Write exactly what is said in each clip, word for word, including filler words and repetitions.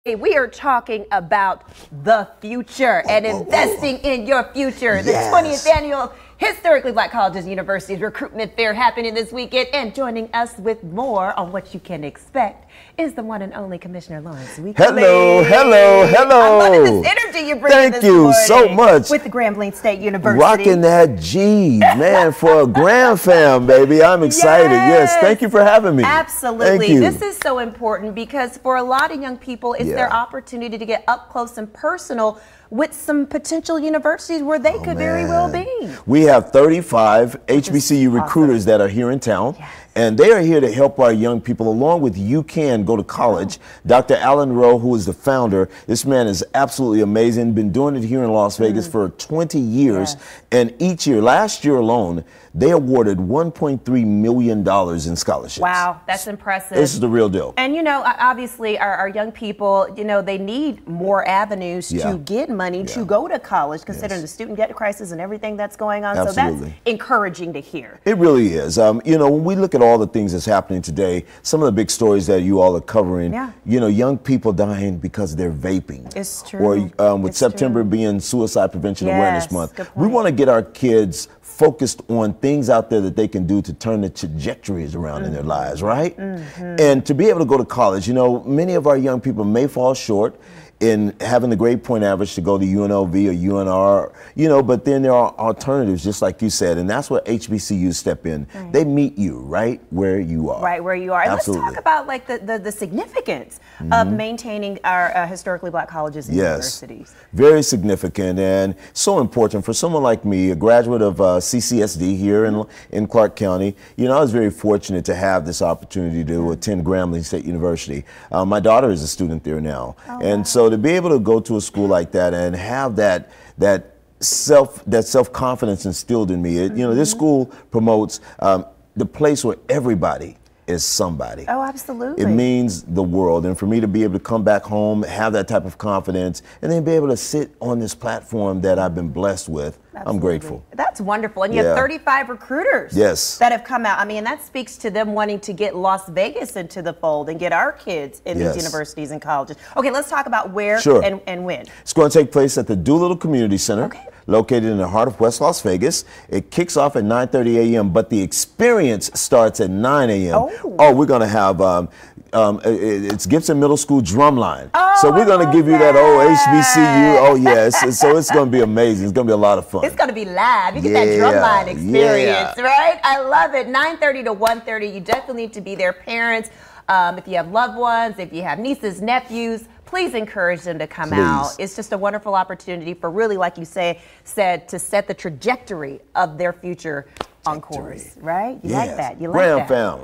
We are talking about the future and investing in your future. The Yes. twentieth annual Historically Black Colleges and Universities Recruitment Fair happening this weekend, and joining us with more on what you can expect is the one and only Commissioner Lawrence Weekly. Hello, hello, hello. I'm loving this energy you're bringing Thank this you morning so much. with the Grambling State University. Rocking that G, man, for a Gram fam, baby. I'm excited. Yes. yes, thank you for having me. Absolutely. Thank you. This is so important because for a lot of young people, it's Yeah. their opportunity to get up close and personal with some potential universities where they Oh, could man. very well be. We have thirty-five H B C U recruiters that are here in town. Yes. And they are here to help our young people, along with You Can Go to College. Doctor Alan Rowe, who is the founder, this man is absolutely amazing. Been doing it here in Las Vegas mm. for twenty years. Yes. And each year, last year alone, they awarded one point three million dollars in scholarships. Wow, that's impressive. This is the real deal. And, you know, obviously our, our young people, you know, they need more avenues Yeah. to get money Yeah. to go to college, considering Yes. the student debt crisis and everything that's going on. Absolutely. So that's encouraging to hear. It really is. Um, you know, when we look at all the things that's happening today, some of the big stories that you all are covering, Yeah. you know, young people dying because they're vaping. It's true. Or um, with It's September true. being Suicide Prevention Yes, Awareness Month, good we point. want to get our kids focused on things out there that they can do to turn the trajectories around mm-hmm. in their lives, right? Mm-hmm. And to be able to go to college, you know, many of our young people may fall short in having the grade point average to go to U N L V or U N R, you know, but then there are alternatives, just like you said, and that's where H B C Us step in. Right. They meet you right where you are. Right where you are. And Absolutely. Let's talk about like the, the, the significance mm-hmm. of maintaining our uh, historically black colleges and yes. universities. Very significant and so important for someone like me, a graduate of uh, C C S D here mm-hmm. in, in Clark County. You know, I was very fortunate to have this opportunity to mm-hmm. attend Grambling State University. Uh, my daughter is a student there now. Oh, and wow. so to be able to go to a school like that and have that that self that self-confidence instilled in me, it, you know, this school promotes um, the place where everybody is somebody. Oh, absolutely. It means the world. And for me to be able to come back home, have that type of confidence, and then be able to sit on this platform that I've been blessed with, absolutely. I'm grateful. That's wonderful. And you yeah. have thirty-five recruiters yes. that have come out. I mean, that speaks to them wanting to get Las Vegas into the fold and get our kids in yes. these universities and colleges. Okay, let's talk about where sure. and, and when. It's going to take place at the Doolittle Community Center. Okay. Located in the heart of West Las Vegas. It kicks off at nine thirty a m, but the experience starts at nine a m Oh. oh, we're going to have, um, um, it's Gibson Middle School Drumline. Oh, so we're going to give you that old H B C U. Oh, yes. So it's going to be amazing. It's going to be a lot of fun. It's going to be live. You get yeah, that drumline experience, yeah. right? I love it. nine thirty to one thirty. You definitely need to be there. Parents, um, if you have loved ones, if you have nieces, nephews, please encourage them to come please. out. It's just a wonderful opportunity for really, like you say, said, to set the trajectory of their future on course, right? You yes. like that. You like Gram that. fam,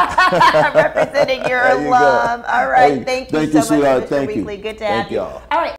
rock. Representing your alum. All right. Hey, thank you thank so you, much, sweetheart. Mister Thank you. Weekly. Good to thank have you. y'all. All right.